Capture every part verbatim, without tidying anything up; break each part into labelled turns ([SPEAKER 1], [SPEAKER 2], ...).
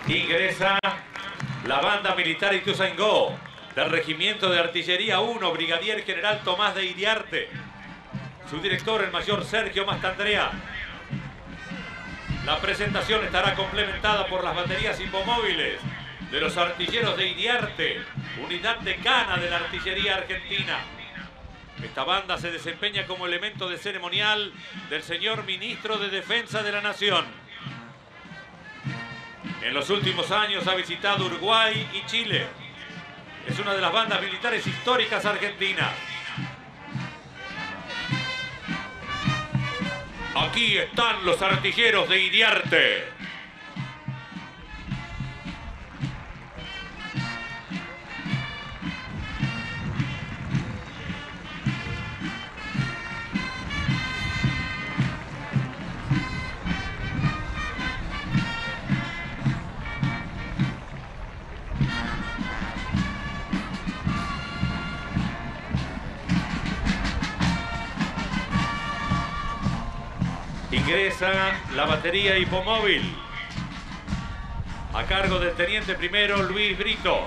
[SPEAKER 1] Ingresa la banda militar Ituzaingó del Regimiento de Artillería uno, Brigadier General Tomás de Iriarte. Su director, el mayor Sergio Mastandrea. La presentación estará complementada por las baterías hipomóviles de los artilleros de Iriarte, unidad decana de la artillería argentina. Esta banda se desempeña como elemento de ceremonial del señor Ministro de Defensa de la Nación. En los últimos años ha visitado Uruguay y Chile. Es una de las bandas militares históricas argentinas. Aquí están los artilleros de Iriarte. Ingresa la batería hipomóvil a cargo del teniente primero Luis Britos.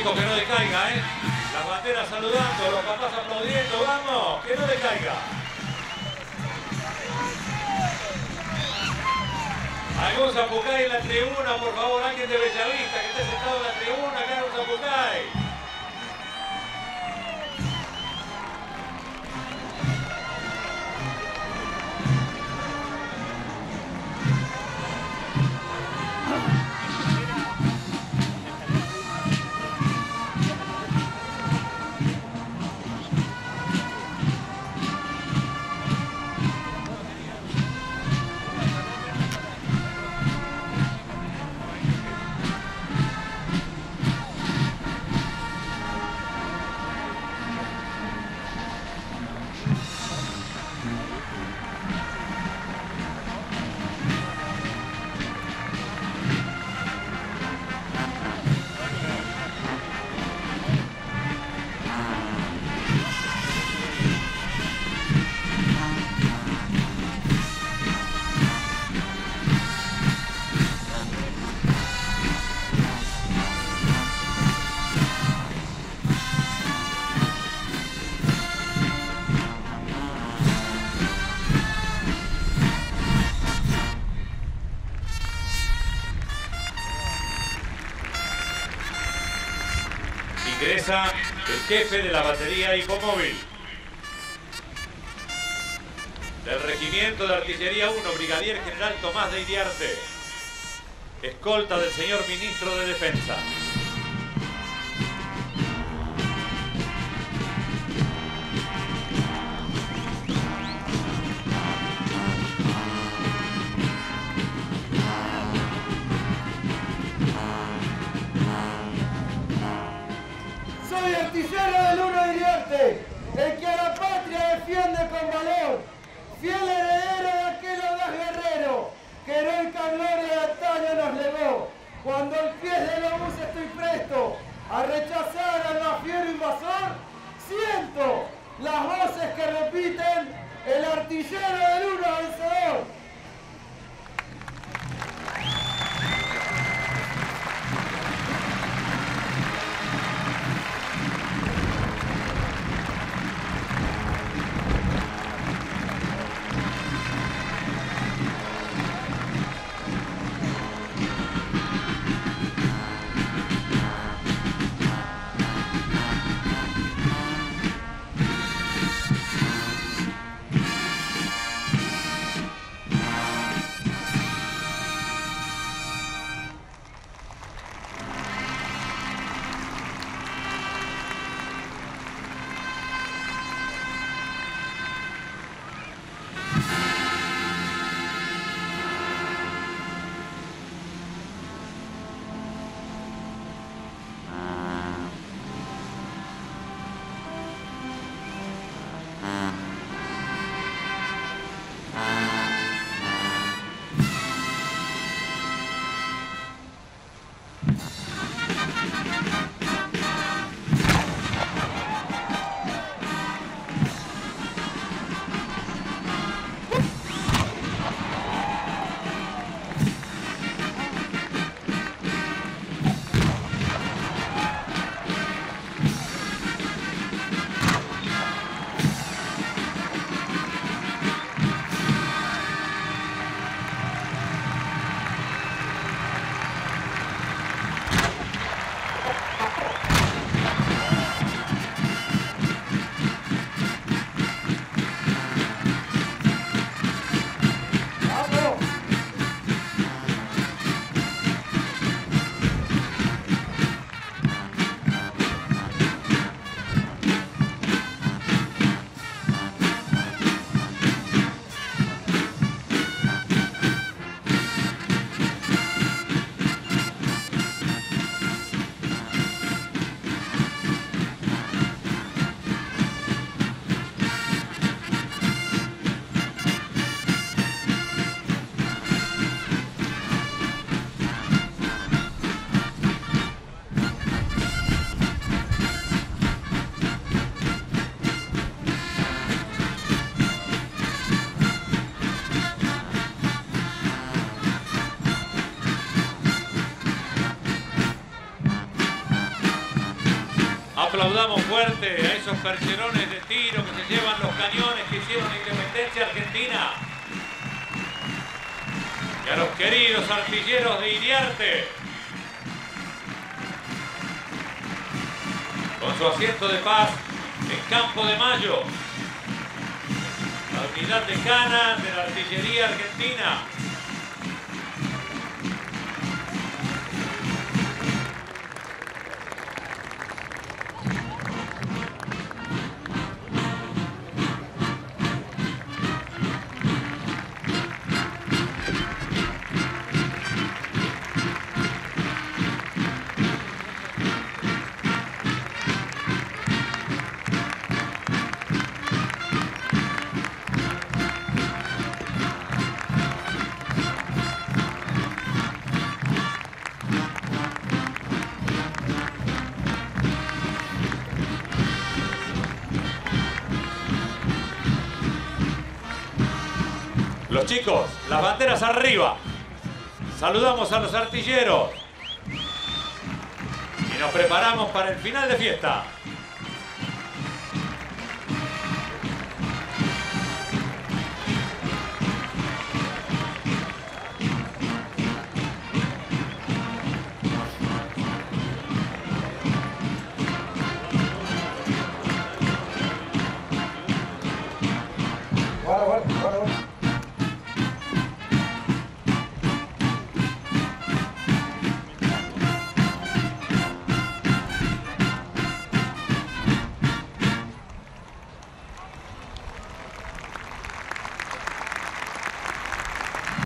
[SPEAKER 1] Chicos, que no decaiga, ¿eh? Las banderas saludando, los papás aplaudiendo, vamos, que no decaiga. Algún zapucay en la tribuna, por favor, alguien de Bellavista que esté sentado en la tribuna, que haga un zapucay. Ingresa el jefe de la batería hipomóvil del Regimiento de Artillería uno, Brigadier General Tomás de Iriarte, escolta del señor Ministro de Defensa.
[SPEAKER 2] Soy artillero del uno de Iriarte, el que a la patria defiende con valor, fiel heredero de aquel audaz guerrero que heroica gloria de antaño nos legó. Cuando al pie del obús estoy presto a rechazar al mafiero invasor, siento las voces que repiten: el artillero del uno vencedor.
[SPEAKER 1] Aplaudamos fuerte a esos percherones de tiro que se llevan los cañones que hicieron la independencia argentina. Y a los queridos artilleros de Iriarte, con su asiento de paz en Campo de Mayo, la unidad decana de la artillería argentina. Los chicos, las banderas arriba. Saludamos a los artilleros. Y nos preparamos para el final de fiesta.